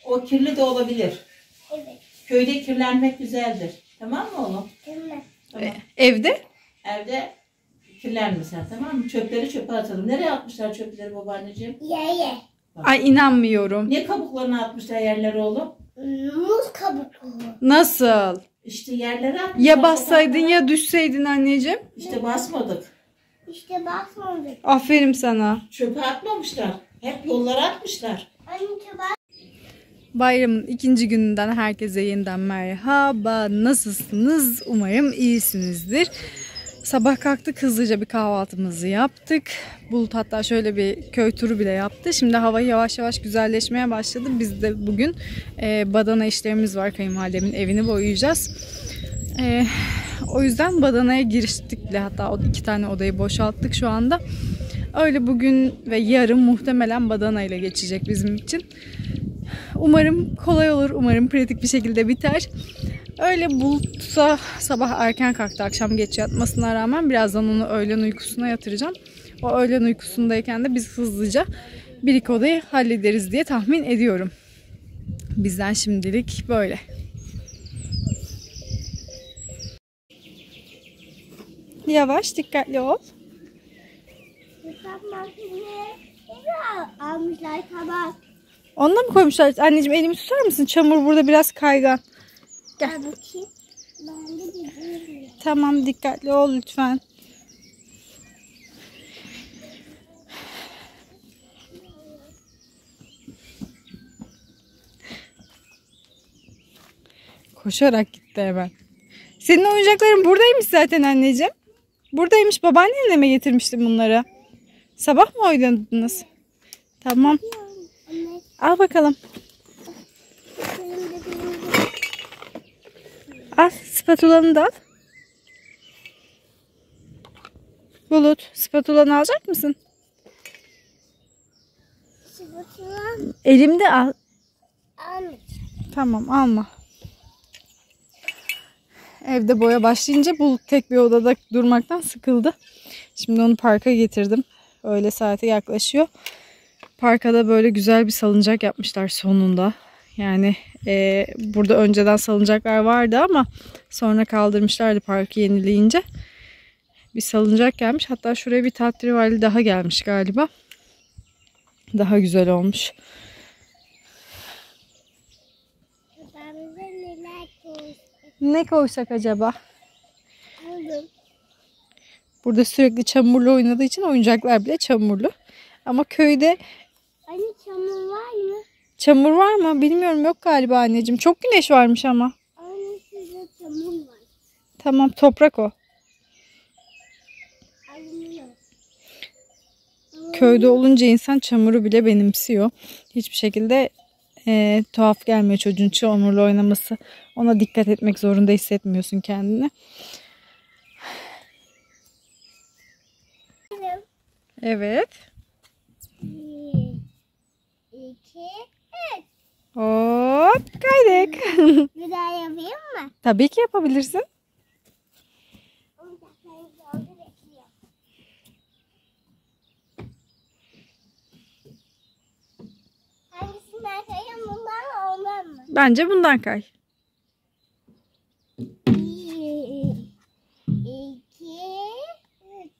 O kirli de olabilir. Evet. Köyde kirlenmek güzeldir. Tamam mı oğlum? Tamam. Tamam. Evde? Evde kirlenmişler, tamam mı? Çöpleri çöpe atalım. Nereye atmışlar çöpleri babaanneciğim? Ye. Ay inanmıyorum. Ne kabuklarını atmışlar yerlere oğlum? Muz kabuklu. Nasıl? İşte yerlere atmışlar. Ya bassaydın sokaklara. ya düşseydin anneciğim. İşte basmadık. İşte basmadık. Aferin sana. Çöpe atmamışlar. Hep yollara atmışlar. Anne bak. Bayramın ikinci gününden herkese yeniden merhaba. Nasılsınız? Umarım iyisinizdir. Sabah kalktık, hızlıca bir kahvaltımızı yaptık. Bulut hatta şöyle bir köy turu bile yaptı. Şimdi hava yavaş yavaş güzelleşmeye başladı. Biz de bugün badana işlerimiz var. Kayınvalidemin evini boyayacağız. O yüzden badanaya giriştik bile. Hatta 2 tane odayı boşalttık şu anda. Öyle bugün ve yarın muhtemelen badana ile geçecek bizim için. Umarım kolay olur. Umarım pratik bir şekilde biter. Öyle Bulut'a sabah erken kalktı. Akşam geç yatmasına rağmen birazdan onu öğlen uykusuna yatıracağım. O öğlen uykusundayken de biz hızlıca bir iki odayı hallederiz diye tahmin ediyorum. Bizden şimdilik böyle. Yavaş, dikkatli ol. Hesap makinesi almışlar tabak. Onunla mı koymuşlar? Anneciğim elimi tutar mısın? Çamur burada biraz kaygan. Gel. Bakayım. Ben de gidiyorum. Tamam, dikkatli ol lütfen. Koşarak gitti hemen. Senin oyuncakların buradaymış zaten anneciğim. Buradaymış. Babaannenle mi getirmiştin bunları? Sabah mı oynadınız? Tamam. Anne. Al bakalım. Al. Spatulanı da al. Bulut, spatulanı alacak mısın? Sıvıtılan Elimde al. almış. Tamam, alma. Evde boya başlayınca Bulut tek bir odada durmaktan sıkıldı. Şimdi onu parka getirdim. Öğle saati yaklaşıyor. Parka da böyle güzel bir salıncak yapmışlar sonunda. Yani burada önceden salıncaklar vardı ama sonra kaldırmışlardı parkı yenileyince. Bir salıncak gelmiş. Hatta şuraya bir tatrivali daha gelmiş galiba. Daha güzel olmuş. Babamıza neler koymuş. Ne koysak acaba? Buldum. Burada sürekli çamurlu oynadığı için oyuncaklar bile çamurlu. Ama köyde Anne çamur var mı? çamur var mı? Bilmiyorum, yok galiba anneciğim. Çok güneş varmış ama. Anne şurada çamur var. Tamam, toprak o. Anne. Köyde olunca insan çamuru bile benimsiyor. Hiçbir şekilde tuhaf gelmiyor çocuğun çamurla oynaması. Ona dikkat etmek zorunda hissetmiyorsun kendini. Evet. 1, 2, 3. Hop, kaydık. Bir daha yapayım mı? Tabii ki yapabilirsin. Hangisinden kayayım, bundan mı ondan mı? Bence bundan kay. 1, 2, 3.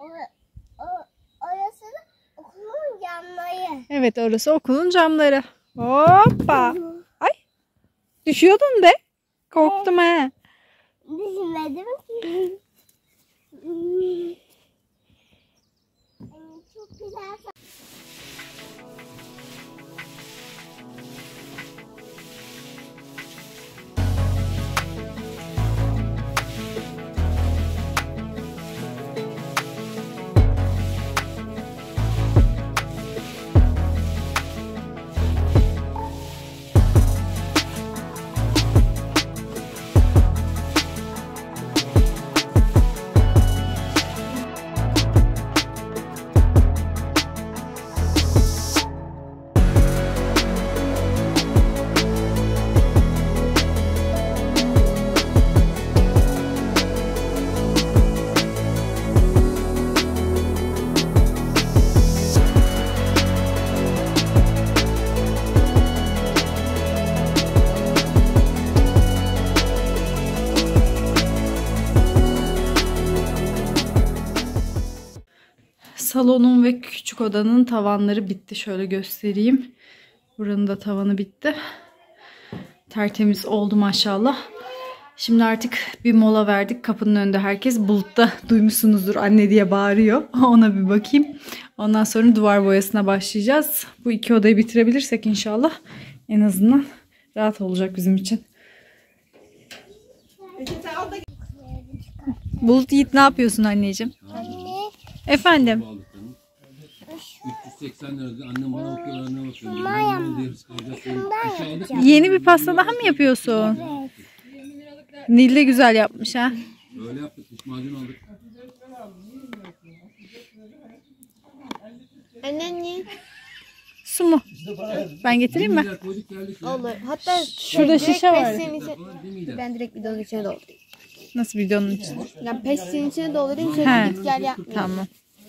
Orası da okulun camları. Evet, orası okulun camları. Hoppa. Ay. Düşüyordun de. Korktum ha. Düşünmedim ki. Çok güzel. salonun ve küçük odanın tavanları bitti. Şöyle göstereyim. Buranın da tavanı bitti. Tertemiz oldu maşallah. Şimdi artık bir mola verdik. Kapının önünde herkes. Bulut'ta duymuşsunuzdur, anne diye bağırıyor. Ona bir bakayım. Ondan sonra duvar boyasına başlayacağız. Bu 2 odayı bitirebilirsek inşallah en azından rahat olacak bizim için. Bulut, Yiğit, ne yapıyorsun anneciğim? Anne. Efendim? 380 lira. Annem bana bakıyor, annem bakıyor. Yeni bir pasta daha mı yapıyorsun? Evet. Nil de güzel yapmış ha. Öyle yaptık. Diş macunu aldık. Anne. Su mu? Ben getireyim mi? Koyduk geldik. Olur. Hatta Şurada şişe var. ben direkt bidonun içine doldurayım. Nasıl, videonun için? Yani pestin içine doldurayım. He. Şöyle git gel yapmayayım. Tamam.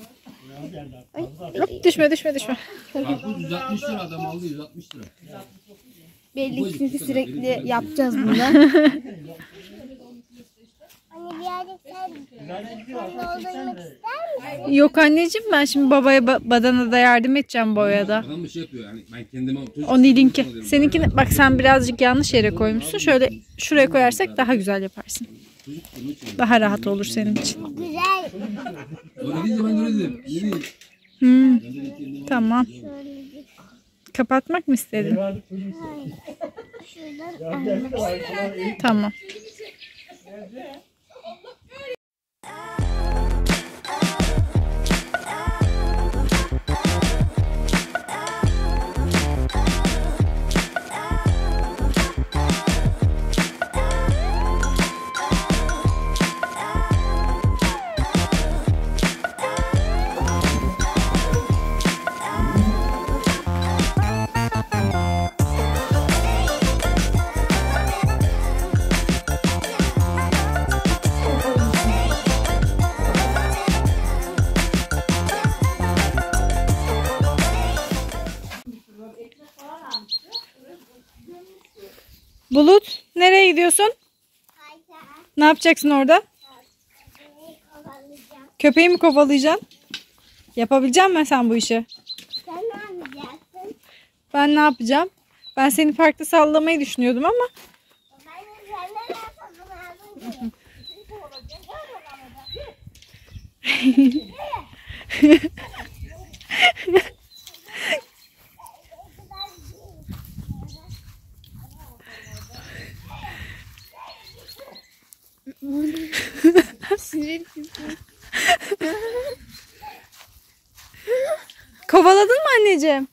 Hop, düşme. Karpuz 160 lira, adam aldı 160 lira. Belli ki çünkü sürekli yapacağız bunu. Anne birazcık sen doldurmak ister misin? Yok anneciğim, ben şimdi babaya badana da yardım edeceğim boyada. Adam bir şey yapıyor yani. Ben kendime O Nil'inki. Seninkini bak, sen birazcık yanlış yere koymuşsun. Şöyle şuraya koyarsak daha güzel yaparsın. Daha rahat olur senin için. Güzel. Öyle deyince ben de öyle dedim. Ne diyeyim? Tamam. Kapatmak mı istedin? Şuradan Tamam. Bulut, nereye gidiyorsun? Ne yapacaksın orada? Köpeği mi kovalayacaksın? Yapabilecek misin sen bu işi? sen ne yapacaksın? Ben ne yapacağım? Ben seni parkta sallamayı düşünüyordum ama Ben de senden yapmam lazım. kovaladın mı anneciğim?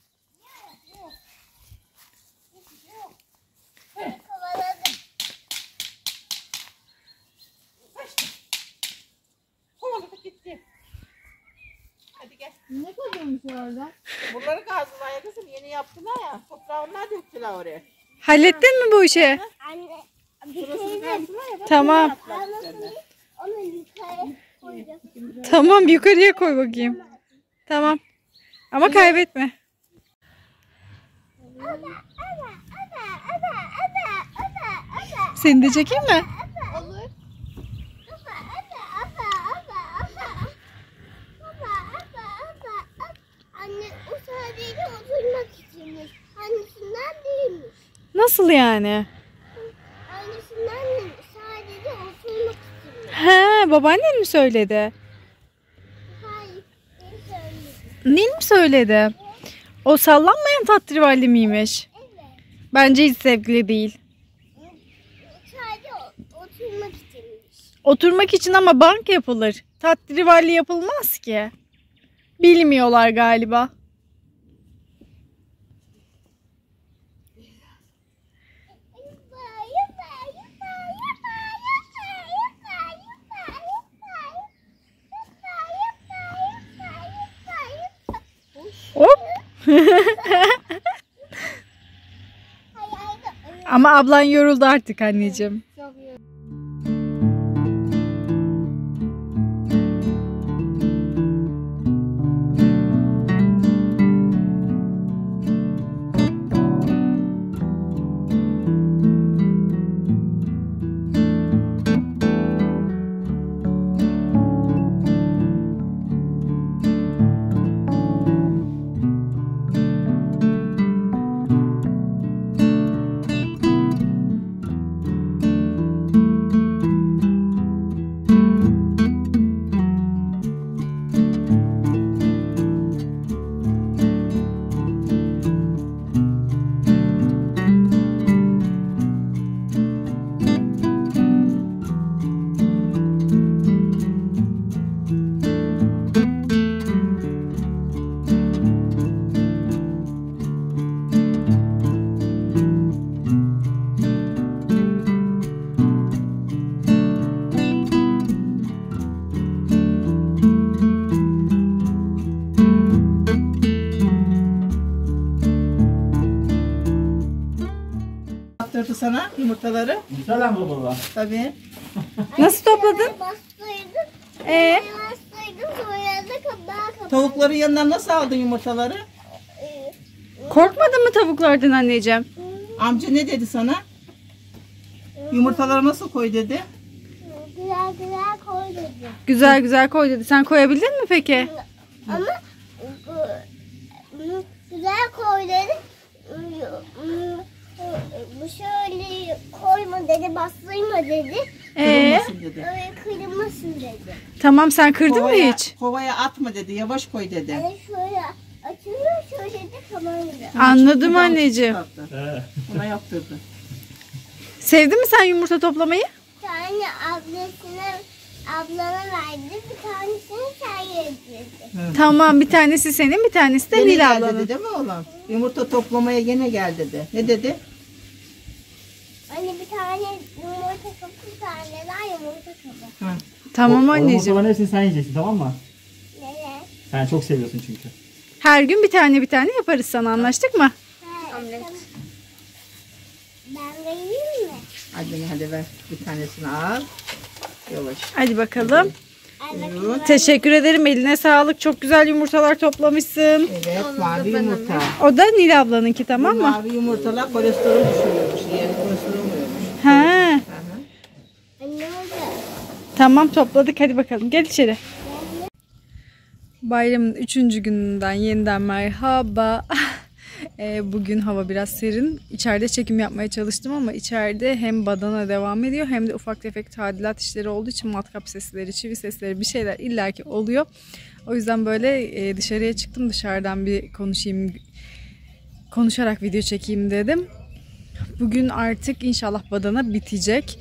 Ne koyuyormuş orada? Buraları kazdılar ya kızım, yeni yaptılar ya. Toprağı onlar döktüler oraya. Hallettin mi bu işi? Anne. Bir Burasını kere kazdılar ya. Bak, Tamam. onu yukarı koyacağım. Tamam, yukarıya koy bakayım. Tamam. Ama kaybetme. Seni de çekeyim mi? Olur. Anne o sadece oturmak içinmiş. Annesinden değilmiş. Nasıl yani? Annesinden değilmiş. Sadece oturmak içinmiş. He, babaannen mi söyledi? Hayır. Beni söyledi. Nil mi söyledi? O sallanmayan tatrivalli miymiş? Evet. Bence hiç zevkli değil. Sadece oturmak içinmiş. Oturmak için ama bank yapılır. Tatrivalli yapılmaz ki. Bilmiyorlar galiba. Hop. Ama ablan yoruldu artık anneciğim. yumurtaları? Selam baba. Tabii. Nasıl topladın? Bastırdım. Bastırdım sonra da kapağı kapattım. Tavukların yanından nasıl aldın yumurtaları? Korkmadın mı tavuklardan anneciğim? Amca ne dedi sana? Yumurtaları nasıl koy dedi? Güzel güzel koy dedi. Güzel güzel koy dedi. Sen koyabildin mi peki? Ama güzel koy dedi. Bu şöyle koyma dedi, bastırma dedi. Kırılmasın dedi. Öyle kırılmasın dedi. Tamam, sen kırdın mı hiç? Kovaya atma dedi. Yavaş koy dedi. Yani şöyle açılıyor, şöyle de tamam dedi. Anladım Bir daha anneciğim. çıkarttı. Ona yaptırdı. Sevdin mi sen yumurta toplamayı? Bir tane ablana verdi, bir tanesini sen yedin dedi. Tamam, bir tanesi senin, bir tanesi de Gene Nil gel ablanın. dedi değil mi oğlum? Yumurta toplamaya gene gel dedi. Ne dedi? Hani bir tane yumurta kabı, bir tane daha yumurta kabı. Tamam O anneciğim. yumurtaların hepsini sen yiyeceksin, tamam mı? Nene. Sen çok seviyorsun çünkü. Her gün bir tane yaparız sana, anlaştık mı? Tamam. Ben vereyim mi? Hadi ver. Bir tanesini al. Yavaş. Hadi bakalım. Buyurun. Teşekkür ederim, eline sağlık. Çok güzel yumurtalar toplamışsın. Evet, mavi yumurta. O da Nil ablanınki, tamam Bu mı? mavi yumurtalar kolesterol düşürüyormuş. Yani kolesterol oluyormuş. He. Anne orada. Tamam, topladık, hadi bakalım. Gel içeri. Bayramın 3. gününden yeniden merhaba. Bugün hava biraz serin. İçeride çekim yapmaya çalıştım ama içeride hem badana devam ediyor hem de ufak tefek tadilat işleri olduğu için matkap sesleri, çivi sesleri, bir şeyler illaki oluyor. O yüzden böyle dışarıya çıktım. Dışarıdan bir konuşarak video çekeyim dedim. Bugün artık inşallah badana bitecek.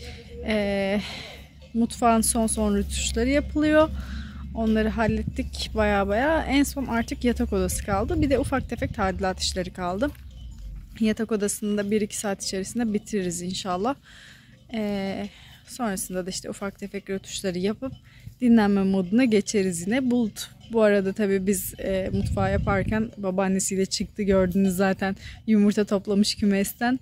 Mutfağın son rötuşları yapılıyor. Onları hallettik baya. En son artık yatak odası kaldı. Bir de ufak tefek tadilat işleri kaldı. Yatak odasını da 1-2 saat içerisinde bitiririz inşallah. Sonrasında da işte ufak tefek rötuşları yapıp dinlenme moduna geçeriz yine. Bulut bu arada tabii biz mutfağı yaparken babaannesiyle çıktı, gördünüz zaten, yumurta toplamış kümesten.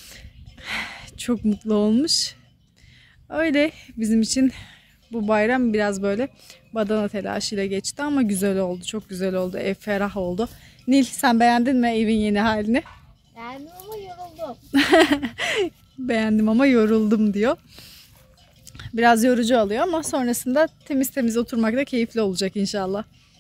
Çok mutlu olmuş. Öyle bizim için bu bayram biraz böyle badana telaşıyla geçti ama güzel oldu. Çok güzel oldu. Ev ferah oldu. Nil, sen beğendin mi evin yeni halini? Beğendim ama yoruldum. Beğendim ama yoruldum diyor. Biraz yorucu oluyor ama sonrasında temiz oturmak da keyifli olacak inşallah.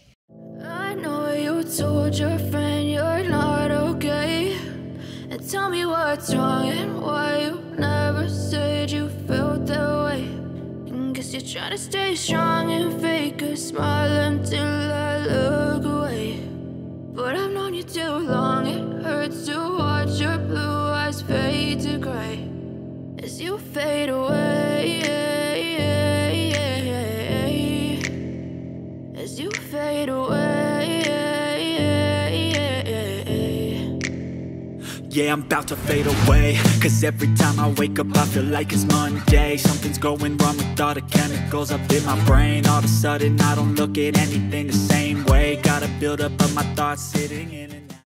I know you told your friend you're not okay. And tell me what's wrong and why you never said you felt that way. And guess you're trying to stay strong and fake a smile until I look away. But I've known you too long, it hurts to watch your blue eyes fade to gray as you fade away. As you fade away. Yeah, I'm about to fade away. Cause every time I wake up I feel like it's Monday. Something's going wrong with all the chemicals up in my brain. All of a sudden I don't look at anything the same way. Gotta build up of my thoughts sitting in and out.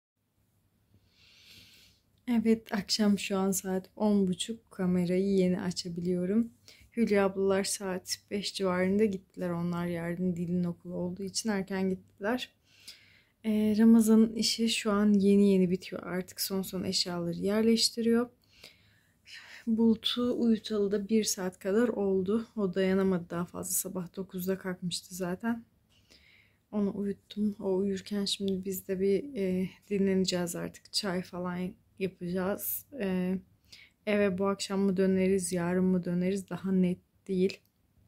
Evet, akşam şu an saat 10.30, kamerayı yeni açabiliyorum. Hülya ablalar saat 5 civarında gittiler. Onlar yarın dilin okulu olduğu için erken gittiler. Ramazan'ın işi şu an yeni bitiyor. Artık son eşyaları yerleştiriyor. Bulut'u uyutalı da 1 saat kadar oldu. O dayanamadı daha fazla. Sabah 9'da kalkmıştı zaten. Onu uyuttum. O uyurken şimdi biz de bir dinleneceğiz artık. Çay falan yapacağız. Eve bu akşam mı döneriz, yarın mı döneriz daha net değil.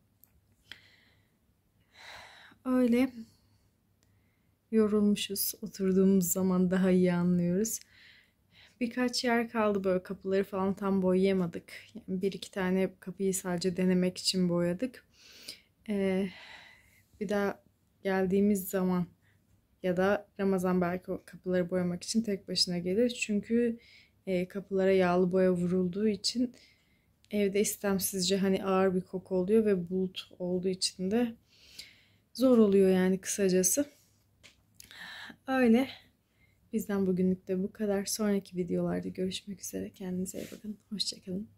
Öyle yorulmuşuz. Oturduğumuz zaman daha iyi anlıyoruz. Birkaç yer kaldı, böyle kapıları falan tam boyayamadık. Yani 1-2 tane kapıyı sadece denemek için boyadık. Bir daha geldiğimiz zaman ya da Ramazan belki o kapıları boyamak için tek başına gelir. Çünkü kapılara yağlı boya vurulduğu için evde istemsizce hani ağır bir koku oluyor ve bulut olduğu için de zor oluyor yani kısacası. Öyle. Bizden bugünlük de bu kadar. Sonraki videolarda görüşmek üzere. Kendinize iyi bakın. Hoşçakalın.